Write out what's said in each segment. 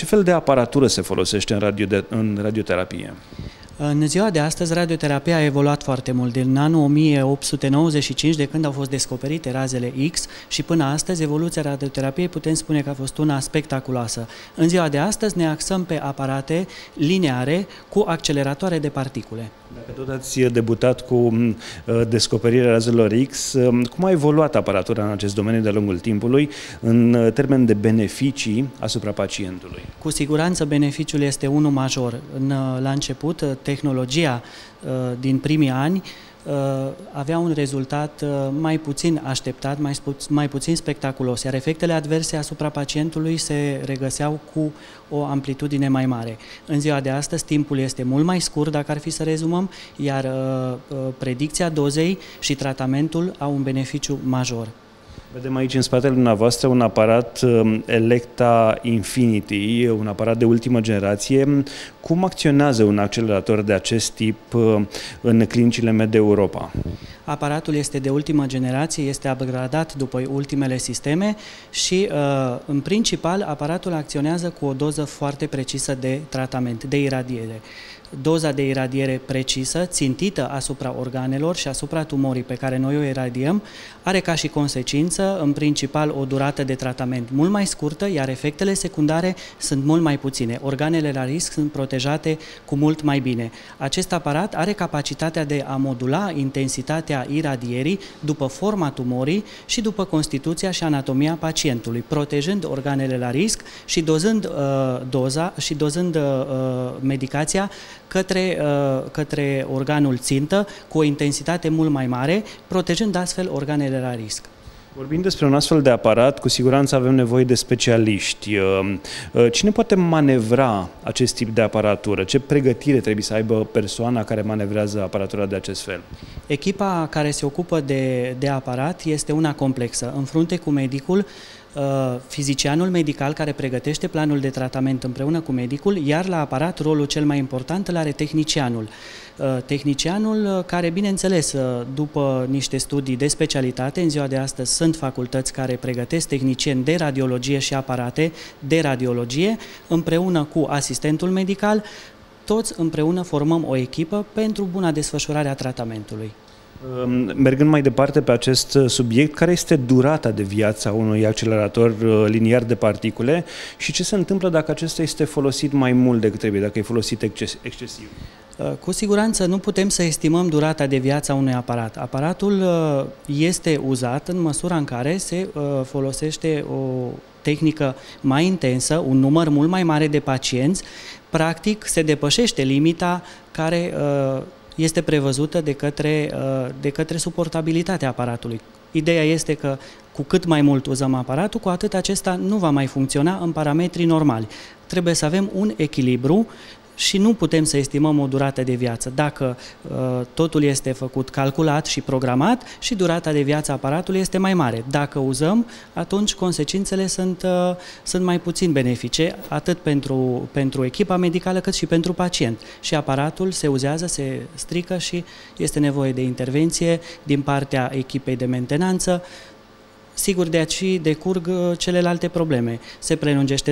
fel de aparatură se folosește în radioterapie? În ziua de astăzi, radioterapia a evoluat foarte mult. Din anul 1895, de când au fost descoperite razele X, și până astăzi, evoluția radioterapiei putem spune că a fost una spectaculoasă. În ziua de astăzi ne axăm pe aparate lineare cu acceleratoare de particule. Dacă tot ați debutat cu descoperirea razelor X, cum a evoluat aparatura în acest domeniu de-a lungul timpului în termen de beneficii asupra pacientului? Cu siguranță beneficiul este unul major. La început, tehnologia din primii ani avea un rezultat mai puțin așteptat, mai puțin spectaculos, iar efectele adverse asupra pacientului se regăseau cu o amplitudine mai mare. În ziua de astăzi, timpul este mult mai scurt, dacă ar fi să rezumăm, iar predicția dozei și tratamentul au un beneficiu major. Vedem aici în spatele dumneavoastră un aparat Elekta Infinity, un aparat de ultimă generație. Cum acționează un accelerator de acest tip în clinicile MED Europa? Aparatul este de ultimă generație, este upgradat după ultimele sisteme și, în principal, aparatul acționează cu o doză foarte precisă de tratament, de iradiere. Doza de iradiere precisă, țintită asupra organelor și asupra tumorii pe care noi o iradiem, are ca și consecință, în principal, o durată de tratament mult mai scurtă, iar efectele secundare sunt mult mai puține. Organele la risc sunt protejate cu mult mai bine. Acest aparat are capacitatea de a modula intensitatea iradierii după forma tumorii și după constituția și anatomia pacientului, protejând organele la risc și dozând doza și dozând medicația către organul țintă cu o intensitate mult mai mare, protejând astfel organele la risc. Vorbind despre un astfel de aparat, cu siguranță avem nevoie de specialiști. Cine poate manevra acest tip de aparatură? Ce pregătire trebuie să aibă persoana care manevrează aparatura de acest fel? Echipa care se ocupă de aparat este una complexă. În frunte cu medicul, fizicianul medical care pregătește planul de tratament împreună cu medicul, iar la aparat rolul cel mai important îl are tehnicianul. Tehnicianul care, bineînțeles, după niște studii de specialitate, în ziua de astăzi sunt facultăți care pregătesc tehnicieni de radiologie și aparate de radiologie, împreună cu asistentul medical, toți împreună formăm o echipă pentru buna desfășurare a tratamentului. Mergând mai departe pe acest subiect, care este durata de viață a unui accelerator liniar de particule și ce se întâmplă dacă acesta este folosit mai mult decât trebuie, dacă e folosit excesiv? Cu siguranță nu putem să estimăm durata de viață a unui aparat. Aparatul este uzat în măsura în care se folosește o tehnică mai intensă, un număr mult mai mare de pacienți. Practic se depășește limita care este prevăzută de către suportabilitatea aparatului. Ideea este că cu cât mai mult uzăm aparatul, cu atât acesta nu va mai funcționa în parametrii normali. Trebuie să avem un echilibru și nu putem să estimăm o durată de viață. Dacă totul este făcut calculat și programat și durata de viață a aparatului este mai mare. Dacă uzăm, atunci consecințele sunt mai puțin benefice, atât pentru echipa medicală cât și pentru pacient. Și aparatul se uzează, se strică și este nevoie de intervenție din partea echipei de mentenanță. Sigur, de aici decurg celelalte probleme. Se prelungește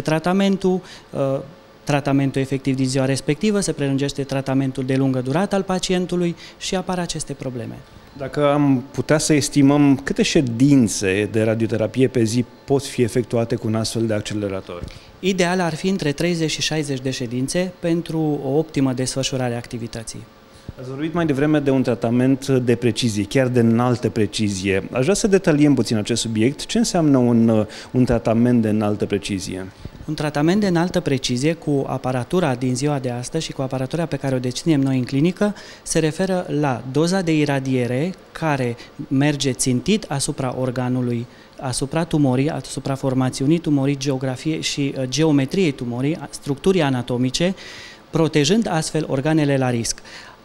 tratamentul efectiv din ziua respectivă, se prelungește tratamentul de lungă durată al pacientului și apar aceste probleme. Dacă am putea să estimăm câte ședințe de radioterapie pe zi pot fi efectuate cu un astfel de accelerator? Ideal ar fi între 30 și 60 de ședințe pentru o optimă desfășurare a activității. Ați vorbit mai devreme de un tratament de precizie, chiar de înaltă precizie. Aș vrea să detaliem puțin acest subiect. Ce înseamnă un tratament de înaltă precizie? Un tratament de înaltă precizie cu aparatura din ziua de astăzi și cu aparatura pe care o deținem noi în clinică se referă la doza de iradiere care merge țintit asupra organului, asupra tumorii, asupra formațiunii tumorii, geografiei și geometriei tumorii, structurii anatomice, protejând astfel organele la risc.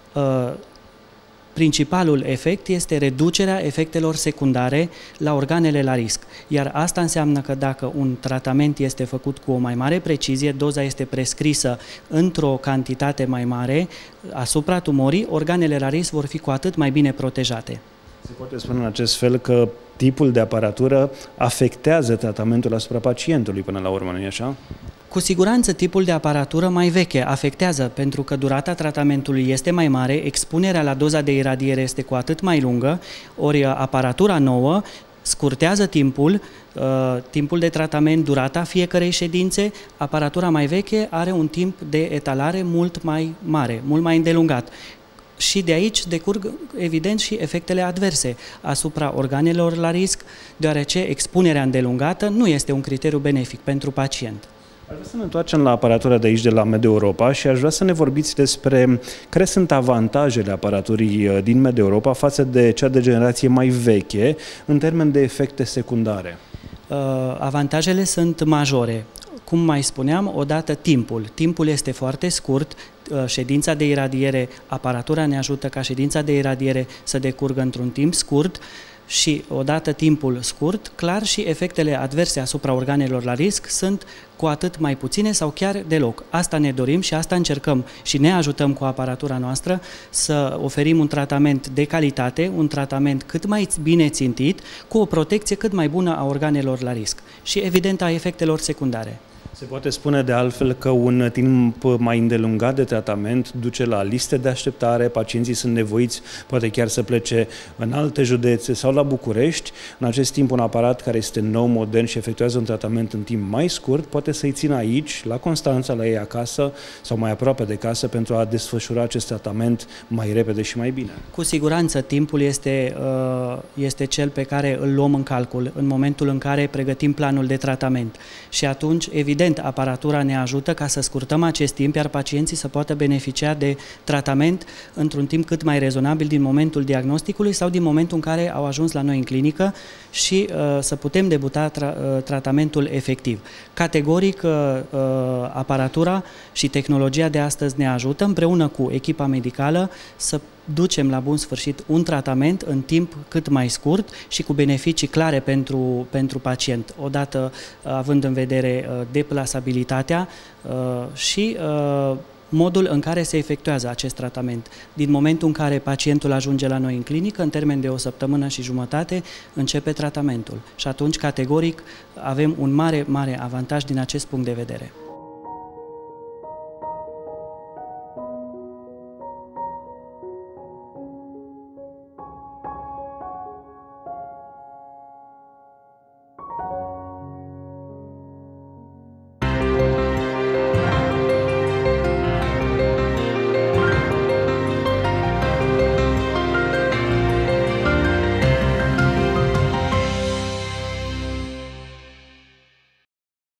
Principalul efect este reducerea efectelor secundare la organele la risc, iar asta înseamnă că dacă un tratament este făcut cu o mai mare precizie, doza este prescrisă într-o cantitate mai mare asupra tumorii, organele la risc vor fi cu atât mai bine protejate. Se poate spune în acest fel că tipul de aparatură afectează tratamentul asupra pacientului până la urmă, nu-i așa? Cu siguranță tipul de aparatură mai veche afectează, pentru că durata tratamentului este mai mare, expunerea la doza de iradiere este cu atât mai lungă, ori aparatura nouă scurtează timpul de tratament, durata fiecărei ședințe. Aparatura mai veche are un timp de etalare mult mai mare, mult mai îndelungat. Și de aici decurg, evident, și efectele adverse asupra organelor la risc, deoarece expunerea îndelungată nu este un criteriu benefic pentru pacient. Aș vrea să ne întoarcem la aparatura de aici, de la MedEuropa, și aș vrea să ne vorbiți despre care sunt avantajele aparaturii din MedEuropa față de cea de generație mai veche, în termen de efecte secundare. Avantajele sunt majore. Cum mai spuneam, odată timpul. Timpul este foarte scurt, ședința de iradiere, aparatura ne ajută ca ședința de iradiere să decurgă într-un timp scurt și odată timpul scurt, clar și efectele adverse asupra organelor la risc sunt cu atât mai puține sau chiar deloc. Asta ne dorim și asta încercăm și ne ajutăm cu aparatura noastră să oferim un tratament de calitate, un tratament cât mai bine țintit, cu o protecție cât mai bună a organelor la risc și evident a efectelor secundare. Se poate spune de altfel că un timp mai îndelungat de tratament duce la liste de așteptare, pacienții sunt nevoiți poate chiar să plece în alte județe sau la București. În acest timp, un aparat care este nou, modern și efectuează un tratament în timp mai scurt poate să-i țină aici, la Constanța, la ei acasă sau mai aproape de casă, pentru a desfășura acest tratament mai repede și mai bine. Cu siguranță timpul este cel pe care îl luăm în calcul în momentul în care pregătim planul de tratament și atunci, evident, aparatura ne ajută ca să scurtăm acest timp, iar pacienții să poată beneficia de tratament într-un timp cât mai rezonabil din momentul diagnosticului sau din momentul în care au ajuns la noi în clinică și să putem debuta tratamentul efectiv. Categoric, aparatura și tehnologia de astăzi ne ajută împreună cu echipa medicală să ducem la bun sfârșit un tratament în timp cât mai scurt și cu beneficii clare pentru pacient, odată având în vedere deplasabilitatea și modul în care se efectuează acest tratament. Din momentul în care pacientul ajunge la noi în clinică, în termen de 1 săptămână și jumătate, începe tratamentul. Și atunci, categoric, avem un mare avantaj din acest punct de vedere.